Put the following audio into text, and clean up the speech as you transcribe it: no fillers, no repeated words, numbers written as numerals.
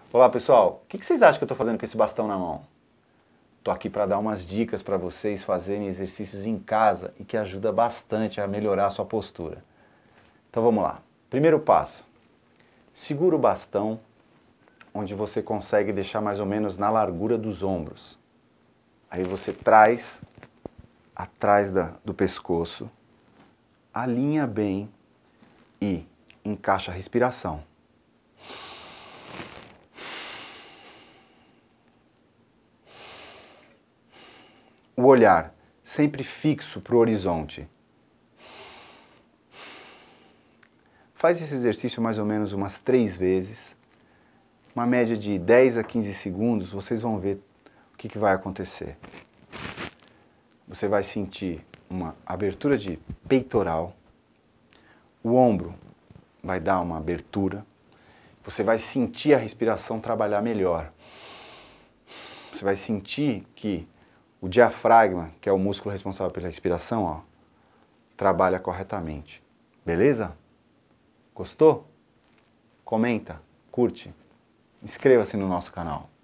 Olá pessoal, o que vocês acham que eu estou fazendo com esse bastão na mão? Estou aqui para dar umas dicas para vocês fazerem exercícios em casa e que ajuda bastante a melhorar a sua postura. Então vamos lá. Primeiro passo, segura o bastão onde você consegue deixar mais ou menos na largura dos ombros. Aí você traz atrás do pescoço, alinha bem e encaixa a respiração. O olhar sempre fixo para o horizonte. Faz esse exercício mais ou menos umas 3 vezes. Uma média de 10 a 15 segundos, vocês vão ver o que vai acontecer. Você vai sentir uma abertura de peitoral. O ombro vai dar uma abertura. Você vai sentir a respiração trabalhar melhor. Você vai sentir que o diafragma, que é o músculo responsável pela respiração, ó, trabalha corretamente. Beleza? Gostou? Comenta, curte, inscreva-se no nosso canal.